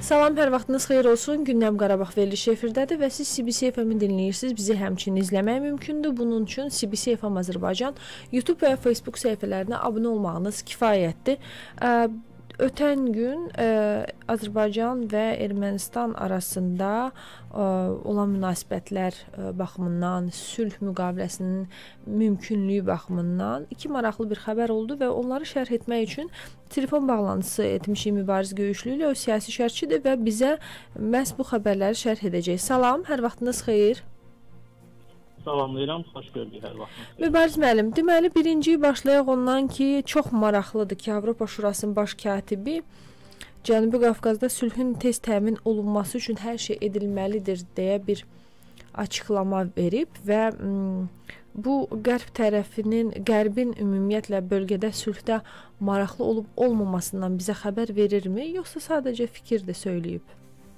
Salam, hər vaxtınız xeyir olsun. Gündəm Qarabağ verilişi efirdədir və siz CBC FM-i dinləyirsiniz. Bizi həmçinin izləmək mümkündür. Bunun üçün CBC FM Azərbaycan YouTube və Facebook səhifələrinə abunə olmağınız kifayətdir. Ötən gün Azərbaycan və Ermənistan arasında olan münasibətlər baxımından, sülh müqaviləsinin mümkünlüyü baxımından iki maraqlı bir xəbər oldu və onları şərh etmək üçün telefon bağlantısı etmişik Mübariz Göyüşlü ilə. O siyasi şərhçidir və bizə məhz bu xəbərləri şərh edəcək. Salam, hər vaxtınız xeyir. Salamlayıram, xoş gördük hər vaxtınız. Mübariz müəllim, deməli birinci başlayaq ondan ki, çox maraqlıdır ki, Avropa Şurasının baş katibi Cənubi Qafqazda sülhün tez təmin olunması üçün hər şey edilməlidir deyə bir açıqlama verib və bu qərb tərəfinin, qərbin ümumiyyətlə bölgədə sülhdə maraqlı olub olmamasından bizə xəbər verirmi, yoxsa sadəcə fikir də söyləyib?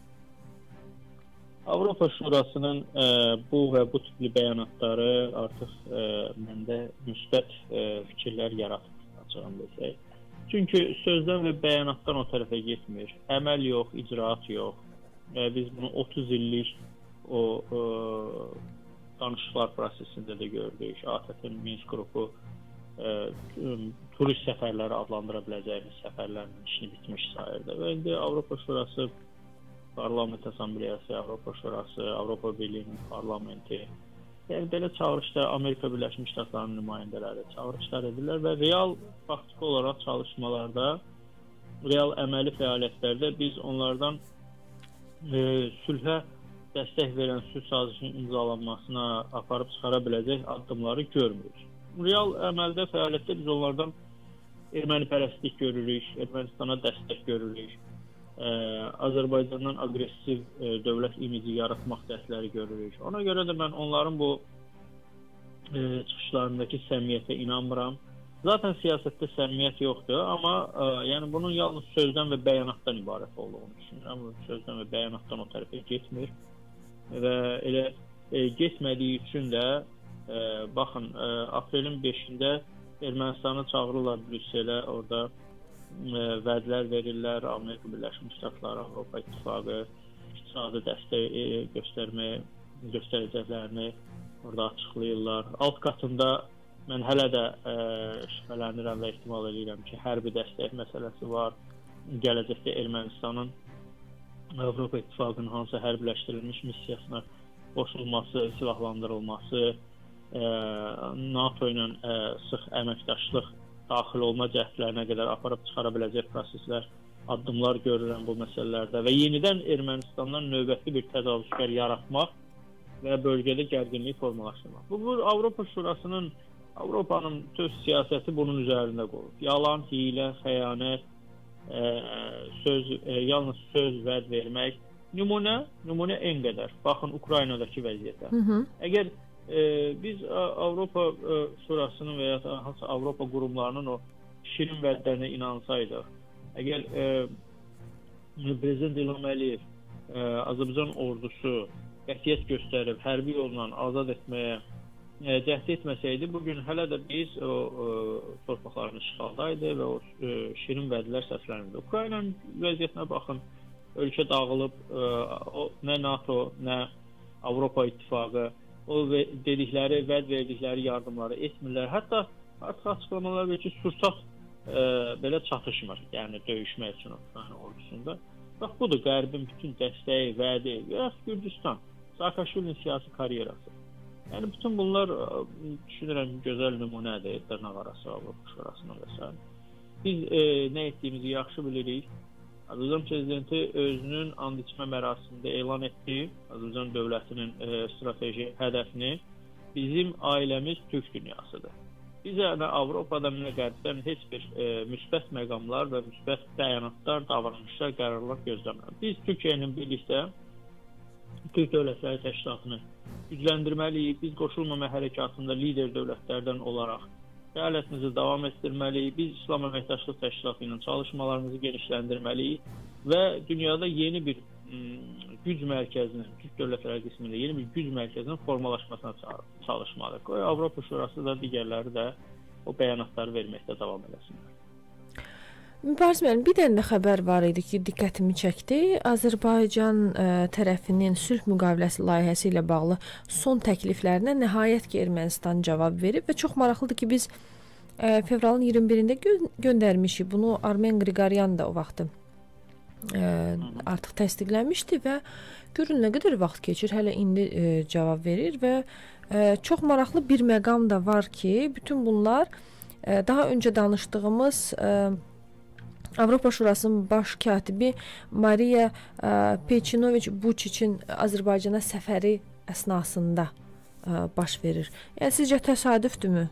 Avropa Şurasının bu və bu tipli bəyanatları artıq məndə müsbət fikirlər yaratır, açığını desək. Çünki sözdən və bəyanatdan o tərəfə getmir. Əməl yox, icraat yox. Biz bunu 30 illik o danışıqlar prosesində də gördük. ATƏT-in Minsk qrupu turist səfərləri adlandıra biləcəyimiz səfərlərin işini bitmiş sayırdı. Və indi Avropa Şurası Parlament Assambleyası, Avropa Şurası, Avropa Birliyinin parlamenti, yəni belə çağırışlar Amerika Birləşmiş Ştatlarının nümayəndələri çağırışlar edirlər və real faktiki olaraq çalışmalarda, real əməli fəaliyyətlərdə biz onlardan sülhə dəstək verən sülh sazişinin imzalanmasına aparıb çıxara biləcək addımları görmürük. Real əməldə fəaliyyətdə biz onlardan ermənipərəstlik görürük, Ermənistana dəstək görürük. Azərbaycandan aqressiv dövlət imici yaratmaq cəhdləri görürük. Ona görə də mən onların bu çıxışlarındakı səmimiyyətə inanmıram. Zaten siyasətdə səmimiyyət yoxdur, amma yəni bunun yalnız sözdən və bəyanatdan ibarət olduğunu düşünürəm. Sözdən və bəyanatdan o tərəfə getmir və elə getmədiyi üçün də baxın, aprelin 5-də Ermənistanı çağırırlar Brüsselə, orada vədlər verirlər, Amerika Birləşmiş Ştatları, Avropa İttifaqı iqtisadi dəstək göstərəcəklərini orada açıqlayırlar. Alt qatında mən hələ də şübhələnirəm və ehtimal edirəm ki, hərbi dəstək məsələsi var. Gələcəkdə Ermənistanın Avropa İttifaqının hansı hərbiləşdirilmiş missiyasına qoşulması, silahlandırılması, NATO ilə sıx əməkdaşlıq daxil olma cəhdlərinə qədər aparıb çıxara biləcək proseslər, addımlar görürəm bu məsələlərdə və yenidən Ermənistandan növbəti bir təcavüzkar yaratmaq və bölgədə gərginlik formalaşdırmaq. Bu Avropa Şurasının, Avropanın töz siyasəti bunun üzərində qoyur. Yalan, hilə, xəyanət, yalnız söz, vəd vermək. Nümunə en qədər. Baxın, Ukraynadakı vəziyyətə. Əgər biz Avropa Şurasının və ya hansı Avropa qurumlarının o şirin vədlərinə inansaydıq, əgər Prezident İlham Əliyev Azərbaycan ordusu qətiyyət göstərib hərbi yolla azad etməyə cəhd etməsəydi, bugün hələ də biz o torpaqların işğaldaydı və o şirin vədlər səslənirdi. Ukraynanın vəziyyətinə baxın, ölkə dağılıb, nə NATO, nə Avropa İttifaqı o dedikləri, vəd verdikləri yardımları etmirlər. Hətta artıq açıqlamalar verir ki, sursat belə çatışmır, yəni döyüşmək üçün Ukrayna ordusunda. Bax, budur Qərbin bütün dəstəyi, vədi, Gürcüstan, Saakashvilinin siyasi karyerası. Yəni, bütün bunlar düşünürəm gözəl nümunədir, dırnaqarası Avropa Şurasının və s. Biz nə etdiyimizi yaxşı bilirik. Azərbaycan Prezidenti özünün and içmə mərasimində elan etdi, Azərbaycan dövlətinin strateji hədəfini bizim ailəmiz Türk dünyasıdır. Biz yəni Avropadan və Qərbdən heç bir müsbət məqamlar və müsbət bəyanatlar, davranışlar, qərarlar gözləmirəm. Biz Türkiyə ilə birlikdə Türk Dövlətləri Təşkilatını gücləndirməliyik. Biz qoşulmama hərəkatında lider dövlətlərdən olaraq fəaliyyətimizi davam etdirməliyik. Biz İslam Əməkdaşlıq Təşkilatı ilə çalışmalarımızı genişləndirməliyik və dünyada yeni bir güc mərkəzinin, Türk Dövlətləri qismində yeni bir güc mərkəzinin formalaşmasına çalışmalıyıq. Avropa Şurası da digərləri də o bəyanatları verməkdə davam eləsinlər. Mübariz müəllim, bir dənə də xəbər var idi ki, diqqətimi çəkdi. Azərbaycan tərəfinin sülh müqaviləsi layihəsi ilə bağlı son təkliflərinə nəhayət ki, Ermənistan cavab verib və çox maraqlıdır ki, biz fevralın 21-də göndərmişik. Bunu Armen Qriqoryan da o vaxtı artıq təsdiqlənmişdi və görün nə qədər vaxt keçir, hələ indi cavab verir və çox maraqlı bir məqam da var ki, bütün bunlar daha öncə danışdığımız Avropa Şurasının baş katibi Mariya Peçinoviç Buçiçin Azərbaycana səfəri əsnasında baş verir. Yəni sizcə təsadüfdürmü?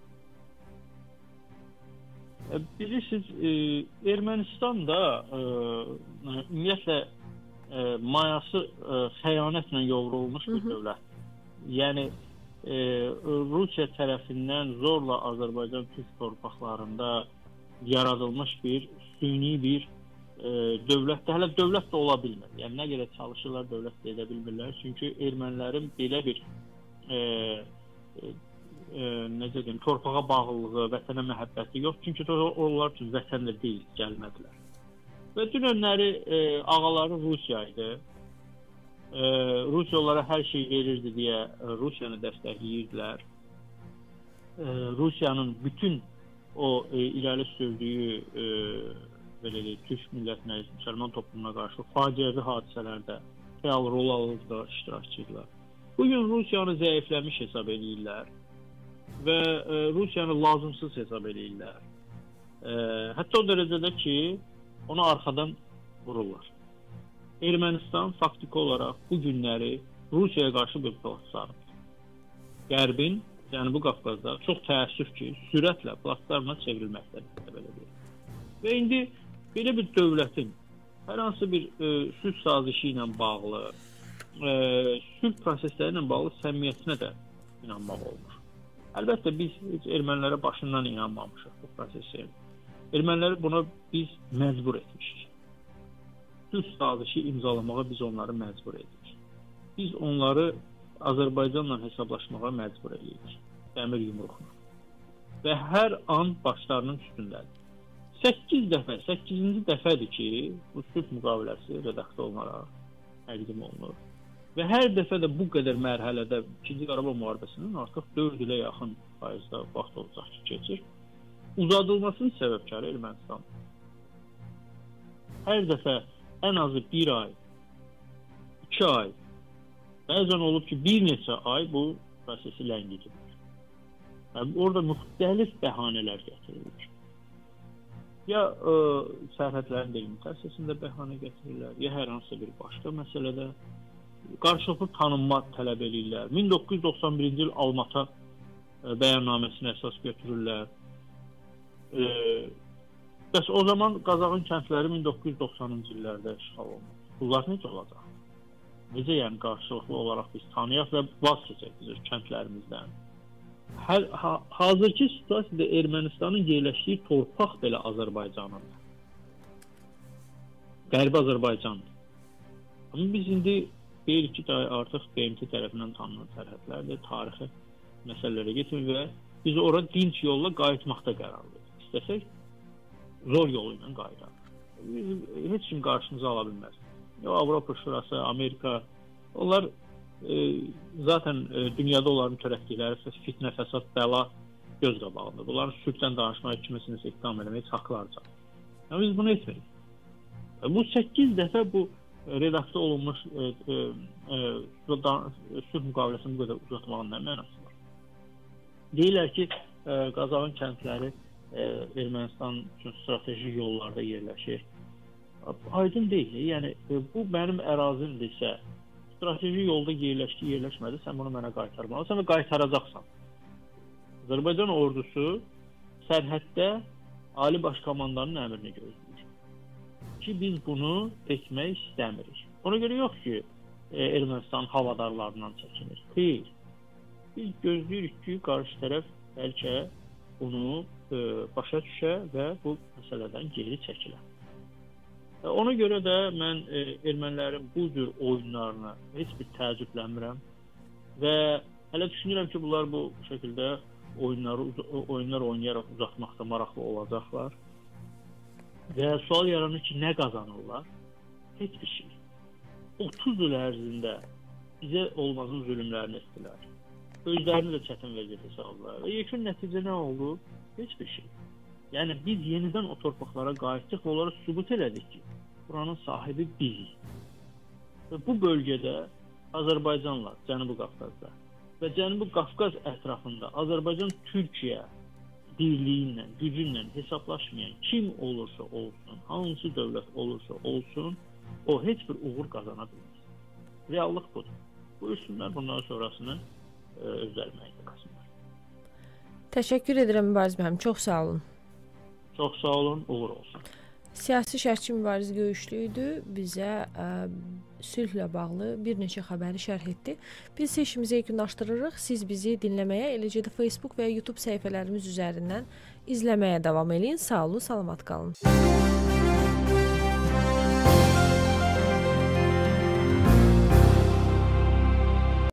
Bilirsiniz, Ermənistan da ümumiyyətlə mayası xəyanətlə yoğrulmuş bir dövlət. Yəni Rusiya tərəfindən zorla Azərbaycan türk torpaqlarında yaradılmış bir süni bir dövlət də, hələ dövlət də ola bilmir. Yəni nə qədər çalışırlar, dövlət də edə bilmirlər. Çünki ermənilərin belə bir necə deyim, torpağa bağlılığı, vətənə məhəbbəti yox. Çünki onlar üçün vətən də deyil, gəlmədilər. Və dünənləri ağaları Rusiya idi. Rusiya onlara hər şey verirdi deyə Rusiyanı dəstəkləyirdilər. Rusiyanın bütün o irəli sürdüyü belə deyək, türk millətinə, müsəlman toplumuna qarşı faciəvi hadisələrdə fəal rol alırdı, iştirakçıdırlar. Bugün Rusiyanı zəifləmiş hesab edirlər və Rusiyanı lazımsız hesab edirlər. Hətta o dərəcədə ki, onu arxadan vururlar. Ermənistan faktiki olaraq bu günləri Rusiyaya qarşı bir platformdur. Qərbin Cənubi Qafqazda çox təəssüf ki, sürətlə platformuna çevrilməkdədir, belə deyək. Və indi belə bir dövlətin hər hansı bir sülh sazişi ilə bağlı, sülh prosesləri ilə bağlı səmimiyyətinə də inanmaq olmur. Əlbəttə, biz ermənilərə başından inanmamışıq bu prosesi. Erməniləri buna biz məcbur etmişik. Sülh sazişi imzalamağa biz onları məcbur edirik. Biz onları Azərbaycanla hesablaşmağa məcbur edirik. Dəmir yumruqla. Və hər an başlarının üstündədir. 8-ci dəfədir ki, bu sülh müqaviləsi redaktə olunaraq təqdim olunur. Və hər dəfə də bu qədər mərhələdə 2-ci Qarabağ müharibəsinin artıq 4 ilə yaxın faizdə vaxt olacaq ki, keçir. Uzadılmasının səbəbkarı Ermənistan. Hər dəfə ən azı 1 ay, 2 ay, bəzən olub ki, bir neçə ay bu prosesi ləngidir. Yəni, orada müxtəlif bəhanələr gətirilir. Ya sərhədlərin delimitəsiyasında bəhanə gətirirlər, ya hər hansı bir başqa məsələdə qarşılıqlı tanınma tələb edirlər. 1991-ci il Almata bəyannaməsinə əsas götürürlər. Bəs o zaman Qazaxın kəndləri 1990-cı illərdə işğal olunur. Bunlar necə olacaq? Necə yəni qarşılıqlı olaraq biz tanıyaq və vaz keçək biz kəndlərimizdən? Hazırki situasiyada Ermənistanın yerləşdiyi torpaq belə Azərbaycanındır. Qərbi Azərbaycandır. Amma biz indi deyirik ki, artıq BMT tərəfindən tanınan sərhədlərdir, tarixi məsələlərə getirir və biz ora dinç yolla qayıtmaqda qərarlıyıq. İstəsək, zor yolu ilə qayıdaq. Heç kim qarşımıza ala bilməz. Avropa Şurası, Amerika, onlar zaten dünyada onların törətdikləri fitnə, fəsad, bəla göz qabağındadır. Bunların sülhdən danışmaq kimisiniz iqdam eləmək haqlarca. Yəni biz bunu etmirik. Bu 8 dəfə bu redaktə olunmuş sülh müqaviləsini bu qədər uzatmağın nə mənası var? Deyirlər ki, Qazaxın kəndləri Ermənistan üçün strateji yollarda yerləşir. Aydın deyil. Yəni bu mənim ərazimdirsə, strateji yolda yerləşmədi, sən bunu mənə qaytarmalısan və qaytaracaqsan. Azərbaycan ordusu sərhəddə Ali Baş Komandanın əmrini gözləyir. Ki biz bunu etmək istəmirik. Ona görə yox ki, Ermənistan havadarlarından çəkinir. Xeyr. Biz gözləyirik ki, qarşı tərəf bəlkə bunu başa düşə və bu məsələdən geri çəkilə. Ona görə də mən ermənilərin bu cür oyunlarına heç bir təəccüblənmirəm və hələ düşünürəm ki, bunlar bu şəkildə oyunlar oynayaraq uzatmaqda maraqlı olacaqlar. Və sual yaranır ki, nə qazanırlar? Heç bir şey. 30 il ərzində bizə olmazın zülmlərini etdilər. Özlərini də çətin vəziyyətə saldılar. Və yekun nəticə nə oldu? Heç bir şey. Yəni biz yenidən o torpaqlara qayıtdıq və onlara sübut elədik ki, buranın sahibi bizik. Və bu bölgədə Azərbaycanla, Cənubi Qafqazda və Cənubi Qafqaz ətrafında Azərbaycan Türkiyə birliyi ilə, gücü ilə hesablaşmayan kim olursa olsun, hansı dövlət olursa olsun, o heç bir uğur qazana bilməz. Reallıq budur. Buyursunlar, bundan sonrasını özləri müəyyən etsinlər. Təşəkkür edirəm Mübariz müəllim, çox sağ olun. Çox sağ olun, uğur olsun. Siyasi şərhçi Mübariz Göyüşlü idi, bizə sülhlə bağlı bir neçə xəbəri şərh etdi. Biz seçimimizi yekunlaşdırırıq. Siz bizi dinləməyə, eləcə də Facebook və YouTube səhifələrimiz üzərindən izləməyə davam edin. Sağ olun, salamat qalın.